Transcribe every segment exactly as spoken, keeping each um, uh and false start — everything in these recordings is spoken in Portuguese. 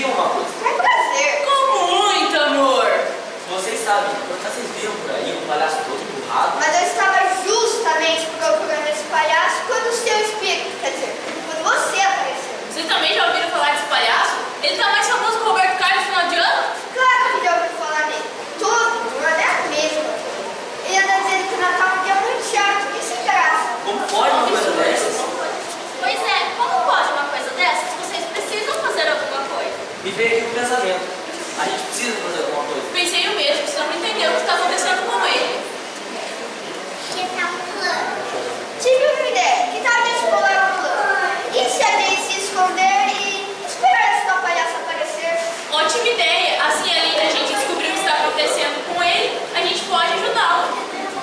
pediam uma coisa. Com prazer. Com muito amor. Vocês sabem, vocês viram por aí um palhaço todo empurrado? Mas eu estava justamente procurando esse palhaço quando o seu espírito, quer dizer, quando você apareceu. Vocês também já ouviram falar desse palhaço? Ele tá mais famoso que o Roberto Carlos no final de ano? Claro que já ouviu falar nele. Todo mundo é a mesma coisa. Ele anda dizendo que o Natal é um dia muito chato e sem graça. Como pode uma coisa dessas? Pois é, como pode uma coisa dessas? Vocês precisam fazer alguma coisa. Me veio aqui um pensamento. A gente precisa fazer alguma coisa. Pensei o mesmo, você não entendeu o que está acontecendo com ele. Que tal um plano? Tive uma ideia. Que tal a gente bolar um plano? E se a gente se esconder e esperar esse tal palhaço aparecer? Ótima ideia. Assim, além da gente descobrir o que está acontecendo com ele, a gente pode ajudá-lo.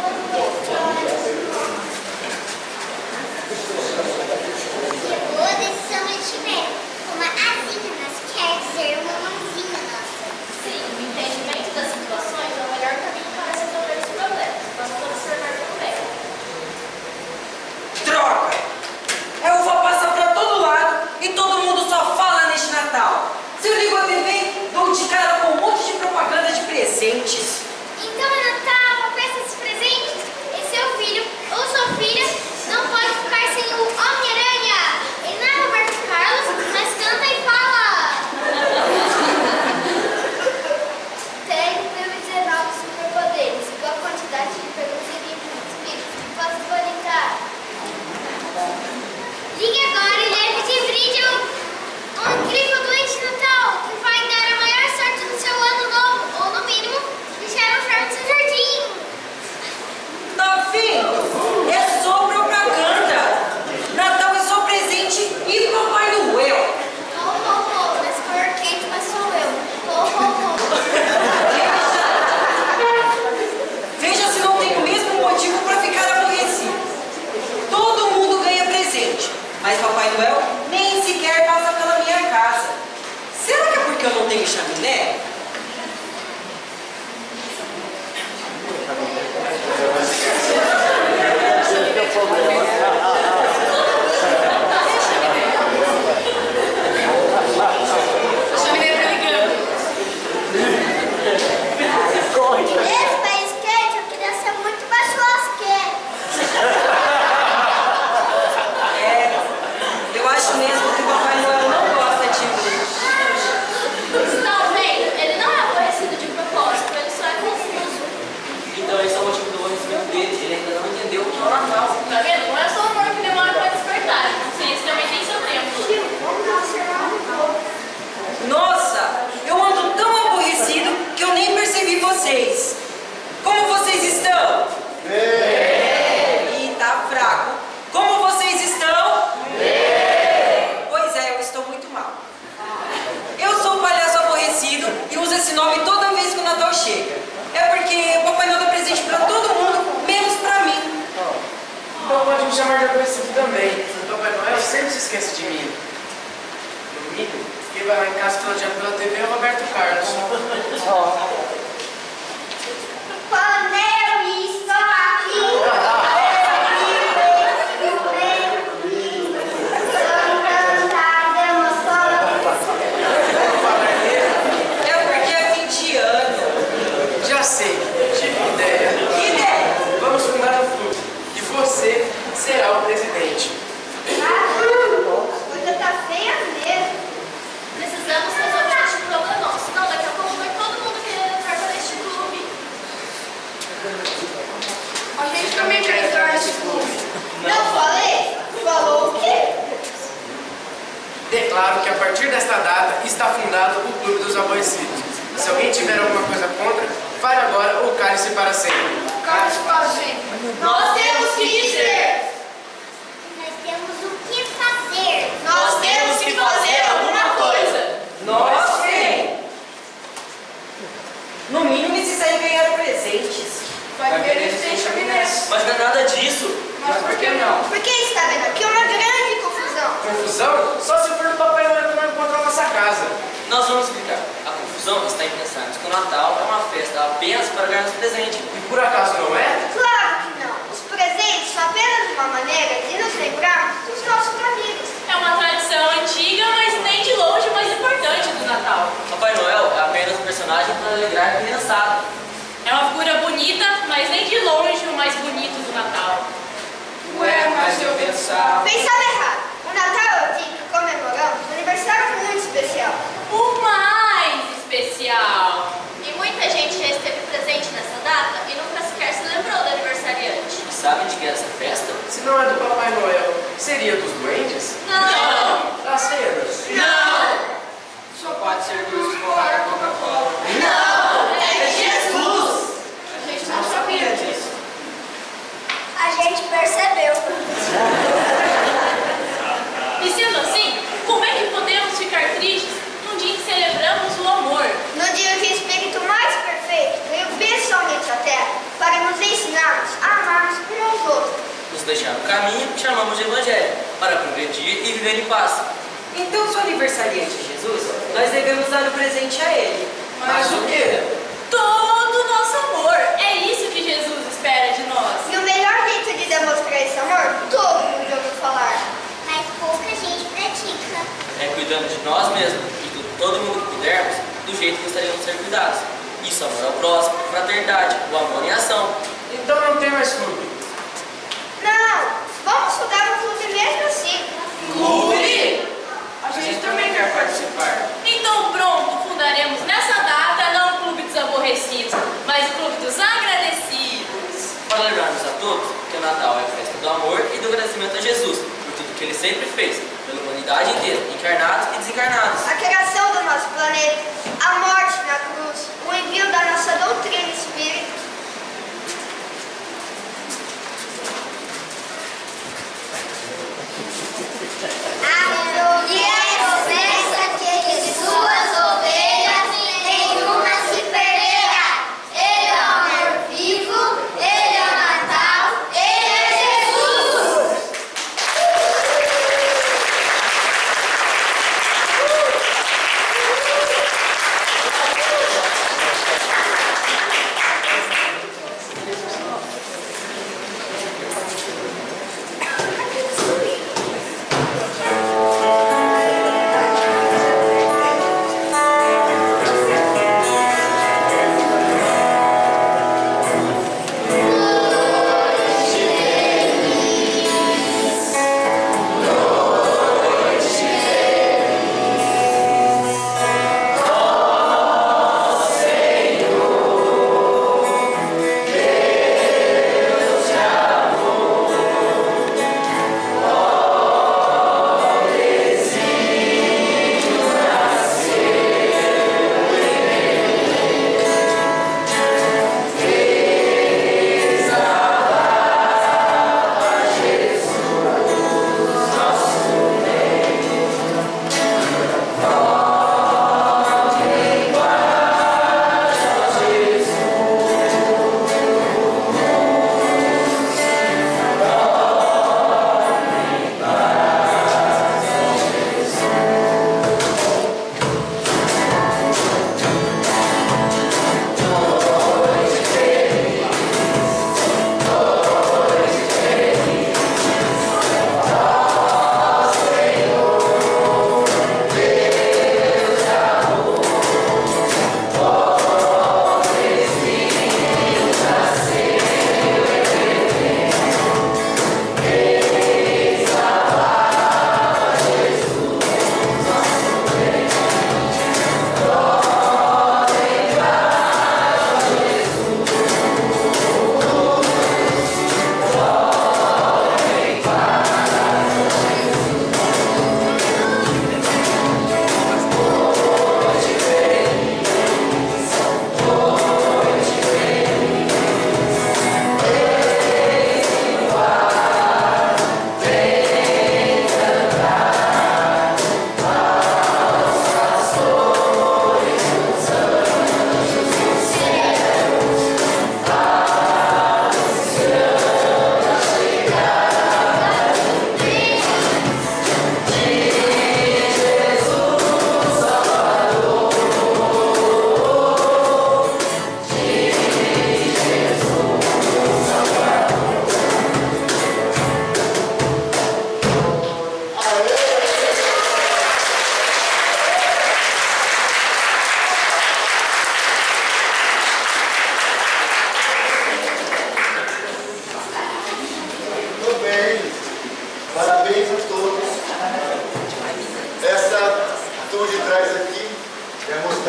Boa decisão eu tiver. Uma asinha, mas quer dizer uma mãozinha nossa. Sim, o entendimento das situações é o melhor caminho para resolver os problemas. Vamos observar também. Droga! Eu vou passar pra todo lado e todo mundo só fala neste Natal. Se eu ligo a T V, dou de cara com um monte de propaganda de presentes. Então é Natal, peça esses presentes. E seu filho ou sua filha não pode ficar sem o Homem-Aranha. Ele não é Roberto Carlos, mas canta e fala. Tenho mil e dezenove superpoderes, igual a quantidade de perguntas e espíritos que posso conectar. Ligue agora e leve de brinde um, um incrível doente de Natal que vai dar a maior sorte no seu ano novo, ou no mínimo, deixar um charme no seu jardim. Novinho, é só propaganda. Natal é só presente e Papai Noel. Oh, oh, oh, nessa cor quente, mas sou eu. Oh, oh, Veja se não tem o mesmo motivo para ficar aborrecido. Todo mundo ganha presente, mas Papai Noel nem sequer passa pela minha casa. Será que é porque eu não tenho chaminé? A chaminé tá ligando. Esse país quente, eu queria ser muito mais churrasqueiro. É, eu acho mesmo que o Papai Noel não gosta de mim. Estão vendo? Ele não é aborrecido de propósito, ele só é confuso. Então esse é o motivo do aborrecimento dele. Ele ainda não entendeu o que é o Natal. Tá vendo? Não é só o amor que demora para despertar. A consciência também tem seu tempo. Vamos observar um pouco. Nossa, eu ando tão aborrecido que eu nem percebi vocês. Como vocês estão? Bem. Ih, tá fraco. Como vocês estão? Bem. Pois é, eu estou muito mal. Eu sou o palhaço aborrecido e uso esse nome toda vez que o Natal chega. É porque o Papai Noel dá presente pra todo mundo, menos pra mim. Então pode me chamar de aborrecido também. O Papai Noel sempre se esquece de mim. No mínimo, quem vai lá em casa todo dia pela T V é o Roberto Carlos. Quando eu estou aqui, É porque é fim de ano. Já sei, tive uma ideia. Que ideia? Vamos fundar um clube e você será o presidente. a coisa tá feia mesmo. Precisamos resolver este problema, senão daqui a pouco vai todo mundo querer entrar para este clube. A gente também quer entrar nesse clube. Não falei? Falou o quê? Declaro que a partir desta data está fundado o Clube dos Aborrecidos. Se alguém tiver alguma coisa contra, fale agora ou cale-se para sempre. Carlos sempre. Nós temos que dizer. Nós temos o que fazer. Nós temos que fazer alguma coisa. Nós quem? No mínimo esses aí ganharam presentes. Vai querer ser chaminés. Mas não é nada disso. Mas por que não? Porque está vendo aqui uma grande confusão. Confusão? Só se for o Papai Noel que não encontrar nossa casa. Nós vamos explicar. A confusão está em pensarmos que o Natal é uma festa apenas para ganhar presente. E por acaso não é? Claro que não. Os presentes são apenas uma maneira de nos lembrarmos dos nossos amigos. É uma tradição antiga, mas nem de longe mais importante do Natal. para alegrar a criançada. É uma figura bonita, mas nem de longe o mais bonito do Natal. Ué, mas eu pensava... Pensava errado. O Natal é o dia que comemoramos um aniversário muito especial. O mais especial. E muita gente já esteve presente nessa data e nunca sequer se lembrou do aniversariante. E sabe de que é essa festa? Se não é do Papai Noel, seria dos duendes? Não! Das cenas? Não! Só pode ser do escolar Coca-Cola. Não! É Jesus! A gente não sabia disso. A gente percebeu. E sendo assim, como é que podemos ficar tristes num dia em que celebramos o amor? No dia que o Espírito mais perfeito veio pessoalmente à Terra para nos ensinarmos a amarmos uns aos outros. Nos deixar no caminho que chamamos de Evangelho, para progredir e viver em paz. Então, se o aniversariante é Jesus, nós devemos dar o presente a ele. Mas o quê? Todo o nosso amor. É isso que Jesus espera de nós. E o melhor jeito de demonstrar esse amor, todo mundo já ouviu falar. Mas pouca gente pratica. É cuidando de nós mesmos e de todo mundo que pudermos, do jeito que gostaríamos de ser cuidados. Isso, amor ao próximo, fraternidade, o amor em ação. Então não tem mais clube. Não, vamos estudar no clube mesmo assim. Clube? A gente também quer participar. Então pronto, fundaremos nessa data não o Clube dos Aborrecidos, mas o Clube dos Agradecidos. Para lembrarmos a todos que o Natal é a festa do amor e do agradecimento a Jesus por tudo que ele sempre fez, pela humanidade inteira, encarnados e desencarnados. A criação do nosso planeta, a morte na cruz, o envio da nossa doutrina espírita. E é promessa que de suas ovelhas nenhuma se perderá. Ele é o amor vivo, ele é o Natal, ele é Jesus.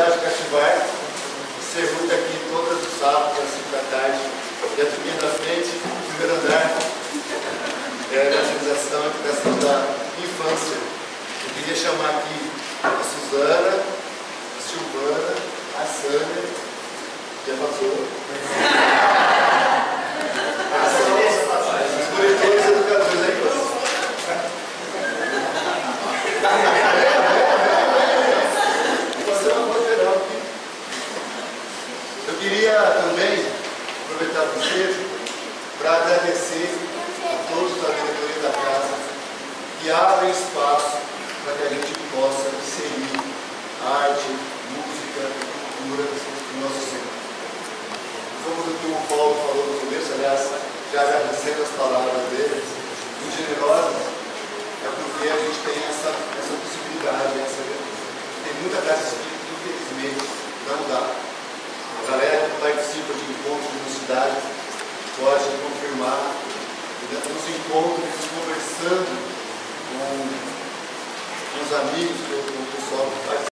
oportunidade de cativar, de ser muito aqui todas os sábados, às cinco da tarde, e a turminha da frente, no primeiro andar, é a evangelização e educação da infância. Eu queria chamar aqui a Suzana, a Silvana, a Sânia, já passou. Os monitores e educadores aí, eu queria também aproveitar o ensejo para agradecer a todos da diretoria da casa que abrem espaço para que a gente possa inserir arte, música, cultura no nosso centro. Como o que o Paulo falou no começo, aliás, já agradecendo as palavras dele, muito generosas, é porque a gente tem essa, essa possibilidade, essa, tem muita casa espírita que infelizmente não dá. A galera que participa de encontros na cidade pode confirmar, nos encontros, conversando com, com os amigos, com o pessoal que faz